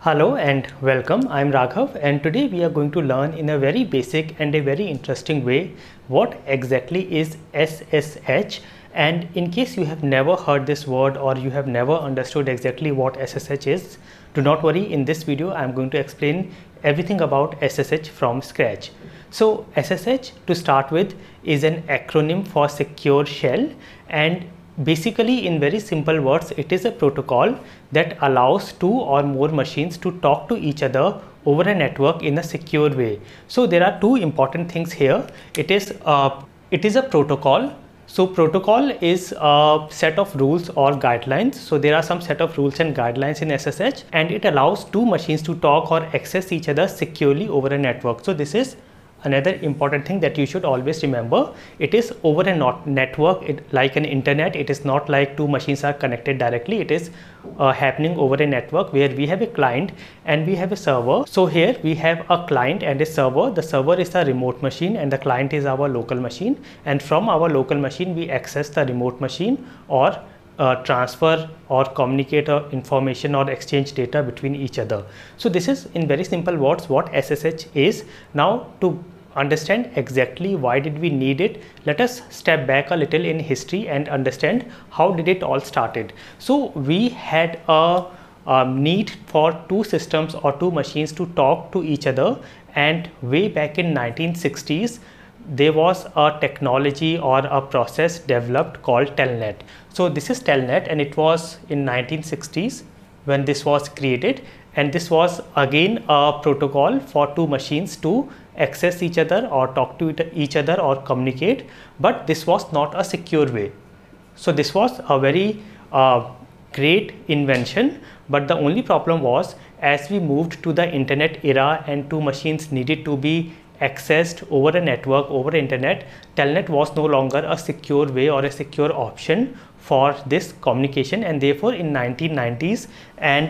Hello and welcome. I'm Raghav, and today we are going to learn in a very basic and a very interesting way what exactly is SSH. And in case you have never heard this word or you have never understood exactly what SSH is, do not worry. In this video I'm going to explain everything about SSH from scratch. So SSH, to start with, is an acronym for Secure Shell, and basically, in very simple words, it is a protocol that allows two or more machines to talk to each other over a network in a secure way. So there are two important things here. It is a protocol. So protocol is a set of rules or guidelines. So there are some set of rules and guidelines in SSH, and it allows two machines to talk or access each other securely over a network. So this is another important thing that you should always remember. It is over a network, like an internet. It is not like two machines are connected directly. It is happening over a network where we have a client and we have a server. So here we have a client and a server. The server is a remote machine and the client is our local machine, and from our local machine we access the remote machine or transfer or communicate information or exchange data between each other. So this is, in very simple words, what SSH is. Now, to understand exactly why did we need it, let us step back a little in history and understand how did it all started. So we had a need for two systems or two machines to talk to each other, and way back in 1960s there was a technology or a process developed called Telnet. So this is Telnet, and it was in 1960s when this was created, and this was again a protocol for two machines to access each other or talk to each other or communicate, but this was not a secure way. So this was a very great invention, but the only problem was, as we moved to the internet era and two machines needed to be accessed over a network, over internet, Telnet was no longer a secure way or a secure option for this communication, and therefore in 1990s and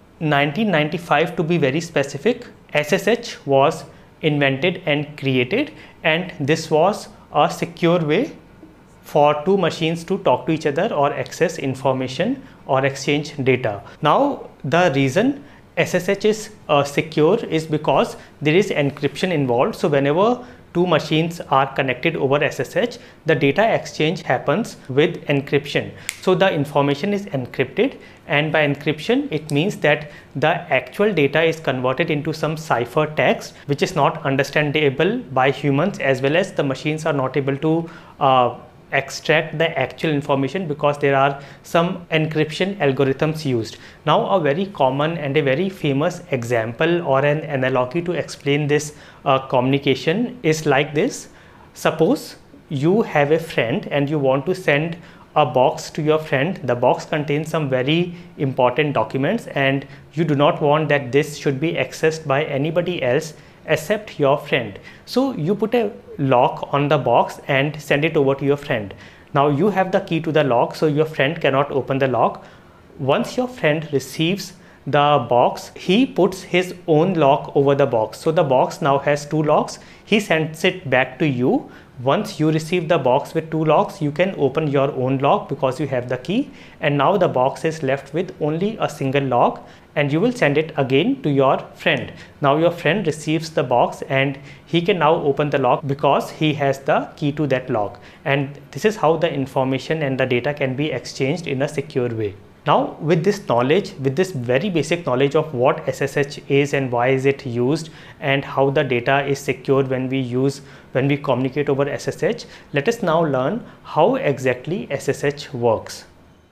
1995 to be very specific, SSH was invented and created, and this was a secure way for two machines to talk to each other or access information or exchange data. Now the reason SSH is secure is because there is encryption involved. So whenever two machines are connected over SSH, the data exchange happens with encryption. So the information is encrypted, and by encryption it means that the actual data is converted into some cipher text which is not understandable by humans, as well as the machines are not able to extract the actual information because there are some encryption algorithms used. Now a very common and a very famous example or an analogy to explain this communication is like this. Suppose you have a friend and you want to send a box to your friend. The box contains some very important documents, and you do not want that this should be accessed by anybody else except your friend. So you put a lock on the box and send it over to your friend. Now you have the key to the lock, so your friend cannot open the lock. Once your friend receives the box, he puts his own lock over the box. So the box now has two locks. He sends it back to you. Once you receive the box with two locks, you can open your own lock because you have the key, and now the box is left with only a single lock, and you will send it again to your friend. Now your friend receives the box and he can now open the lock because he has the key to that lock, and this is how the information and the data can be exchanged in a secure way. Now with this knowledge, with this very basic knowledge of what SSH is and why is it used and how the data is secured when we communicate over SSH, let us now learn how exactly SSH works.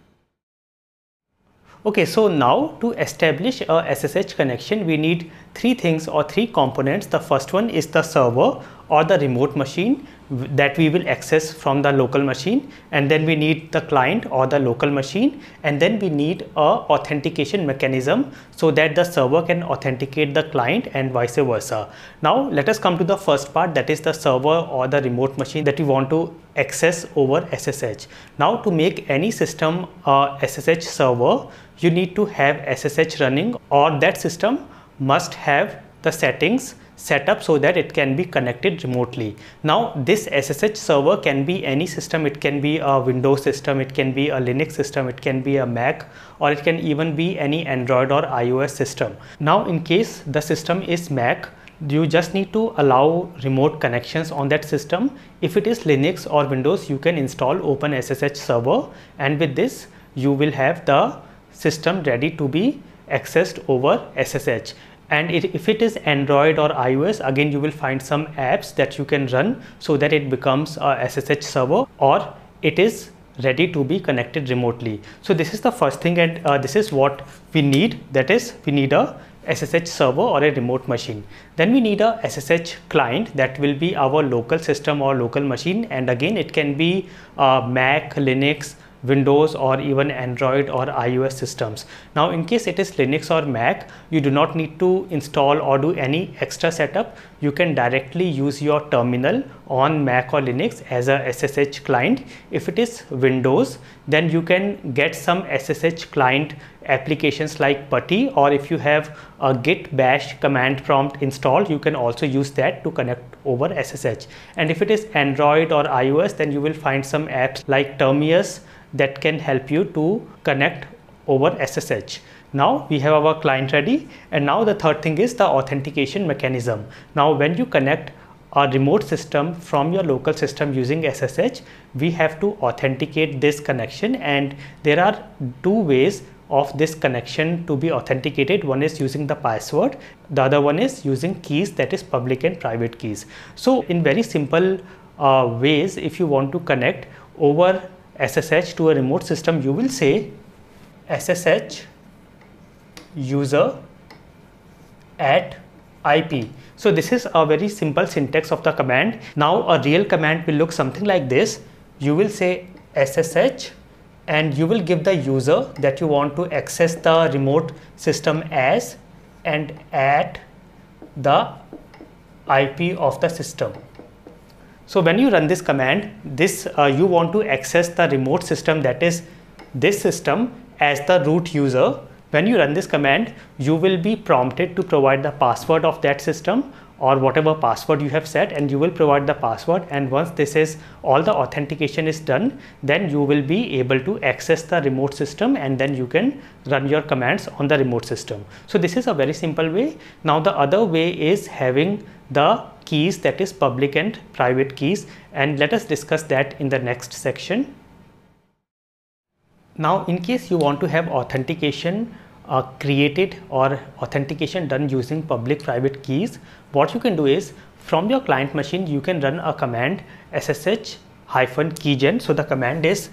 Okay, so now to establish a SSH connection, we need three things or three components. The first one is the server or the remote machine that we will access from the local machine, and then we need the client or the local machine, and then we need a authentication mechanism so that the server can authenticate the client and vice versa. Now let us come to the first part, that is the server or the remote machine that we want to access over SSH. Now to make any system a SSH server, you need to have SSH running, or that system must have the settings set up so that it can be connected remotely. Now this SSH server can be any system. It can be a Windows system, it can be a Linux system, it can be a Mac, or it can even be any Android or iOS system. Now in case the system is Mac, you just need to allow remote connections on that system. If it is Linux or Windows, you can install OpenSSH Server, and with this you will have the system ready to be accessed over SSH. And if it is Android or iOS, again you will find some apps that you can run so that it becomes a SSH server, or it is ready to be connected remotely. So this is the first thing, and this is what we need. That is, we need a SSH server or a remote machine. Then we need a SSH client, that will be our local system or local machine, and again it can be Mac, Linux, Windows, or even Android or iOS systems. Now in case it is Linux or Mac, you do not need to install or do any extra setup. You can directly use your terminal on Mac or Linux as a SSH client. If it is Windows, then you can get some SSH client applications like PuTTY, or if you have a git bash command prompt installed, you can also use that to connect over SSH. And if it is Android or iOS, then you will find some apps like Termius that can help you to connect over SSH. Now we have our client ready, and now the third thing is the authentication mechanism. Now when you connect a remote system from your local system using SSH, we have to authenticate this connection, and there are two ways of this connection to be authenticated. One is using the password, the other one is using keys, that is public and private keys. So in very simple ways, if you want to connect over SSH to a remote system, you will say SSH user at IP. So this is a very simple syntax of the command. Now a real command will look something like this. You will say SSH, and you will give the user that you want to access the remote system as, and at the IP of the system. So when you run this command, you want to access the remote system, that is this system, as the root user. When you run this command, you will be prompted to provide the password of that system, or whatever password you have set, and you will provide the password. And once this is all the authentication is done, then you will be able to access the remote system, and then you can run your commands on the remote system. So this is a very simple way. Now the other way is having the keys, that is public and private keys, and let us discuss that in the next section. Now in case you want to have authentication created or authentication done using public private keys, what you can do is, from your client machine you can run a command SSH-keygen. So the command is,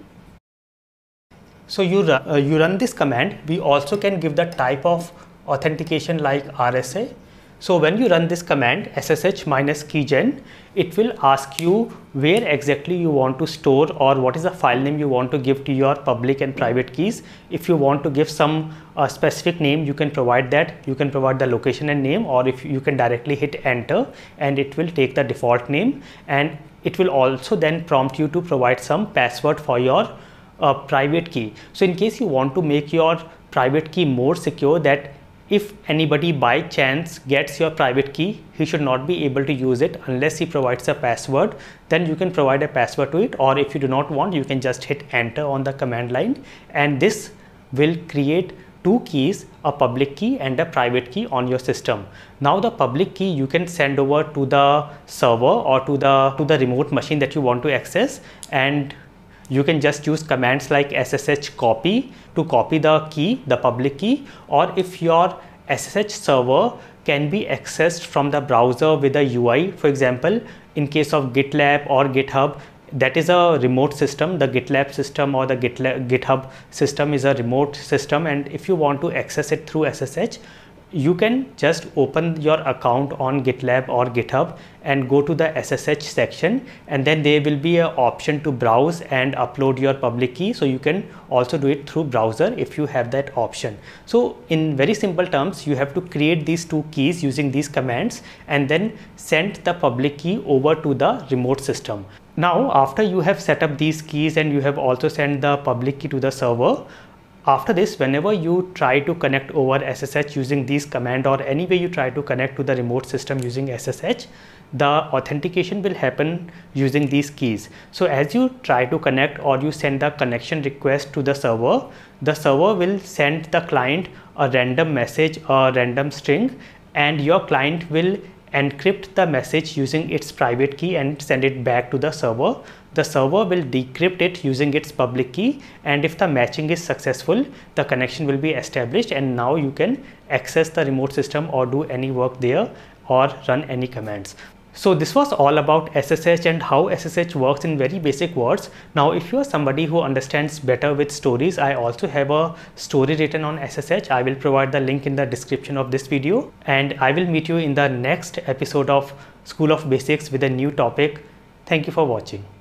so you run this command. We also can give the type of authentication like RSA. So when you run this command SSH-keygen, it will ask you where exactly you want to store, or what is the file name you want to give to your public and private keys. If you want to give some specific name, you can provide that. You can provide the location and name, or if you can directly hit enter and it will take the default name, and it will also then prompt you to provide some password for your private key. So in case you want to make your private key more secure, that if anybody by chance gets your private key, he should not be able to use it unless he provides a password, then you can provide a password to it. Or if you do not want, you can just hit enter on the command line, and this will create two keys, a public key and a private key on your system. Now the public key you can send over to the server or to the remote machine that you want to access, and you can just use commands like SSH copy to copy the key, the public key. Or if your SSH server can be accessed from the browser with a UI, for example, in case of GitLab or GitHub, that is a remote system. The GitLab system or the GitHub system is a remote system, and if you want to access it through SSH, you can just open your account on GitLab or GitHub and go to the SSH section, and then there will be an option to browse and upload your public key. So you can also do it through browser if you have that option. So in very simple terms, you have to create these two keys using these commands and then send the public key over to the remote system. Now after you have set up these keys and you have also sent the public key to the server, after this, whenever you try to connect over SSH using these command, or any way you try to connect to the remote system using SSH, the authentication will happen using these keys. So as you try to connect or you send the connection request to the server will send the client a random message, a random string, and your client will encrypt the message using its private key and send it back to the server. The server will decrypt it using its public key, and if the matching is successful, the connection will be established, and now you can access the remote system or do any work there or run any commands. So this was all about SSH and how SSH works in very basic words. Now if you are somebody who understands better with stories, I also have a story written on SSH. I will provide the link in the description of this video, and I will meet you in the next episode of School of Basics with a new topic. Thank you for watching.